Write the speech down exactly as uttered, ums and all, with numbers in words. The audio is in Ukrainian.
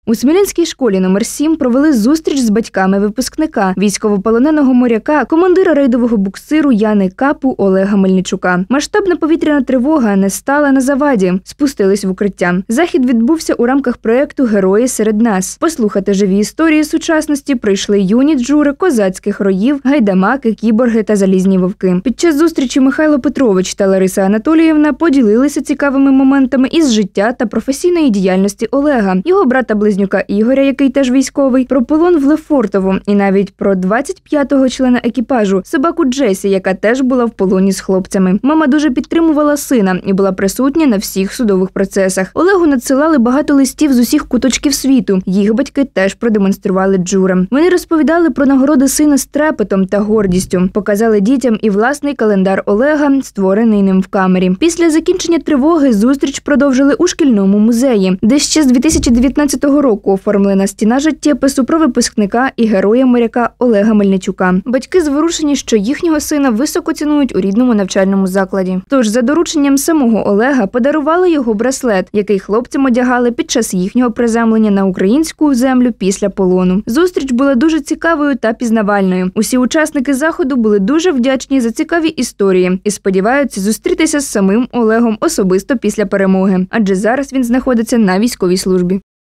У Смілянській школі номер сім провели зустріч з батьками випускника, військовополоненого моряка, командира рейдового буксиру Яни Капу Олега Мельничука. Масштабна повітряна тривога не стала на заваді. Спустились в укриття. Захід відбувся у рамках проєкту «Герої серед нас». Послухати живі історії сучасності прийшли юні джури козацьких роїв, гайдамаки, кіборги та залізні вовки. Під час зустрічі Михайло Петрович та Лариса Анатоліївна поділилися цікавими моментами із життя та професійної діяльності Олега, його брата-близнюка Ігоря, який теж військовий, про полон в Лефортово і навіть про двадцять п'ятого члена екіпажу, собаку Джесі, яка теж була в полоні з хлопцями. Мама дуже підтримувала сина і була присутня на всіх судових процесах. Олегу надсилали багато листів з усіх куточків світу. Їх батьки теж продемонстрували джурам. Вони розповідали про нагороди сина з трепетом та гордістю. Показали дітям і власний календар Олега, створений ним в камері. Після закінчення тривоги зустріч продовжили у шкільному музеї, де ще з дві тисячі дев'ятнадцятого року оформлена стіна життєпису про випускника і героя-моряка Олега Мельничука. Батьки зворушені, що їхнього сина високо цінують у рідному навчальному закладі. Тож за дорученням самого Олега подарували його браслет, який хлопцям одягали під час їхнього приземлення на українську землю після полону. Зустріч була дуже цікавою та пізнавальною. Усі учасники заходу були дуже вдячні за цікаві історії і сподіваються зустрітися з самим Олегом особисто після перемоги, адже зараз він знаходиться на військовій службі.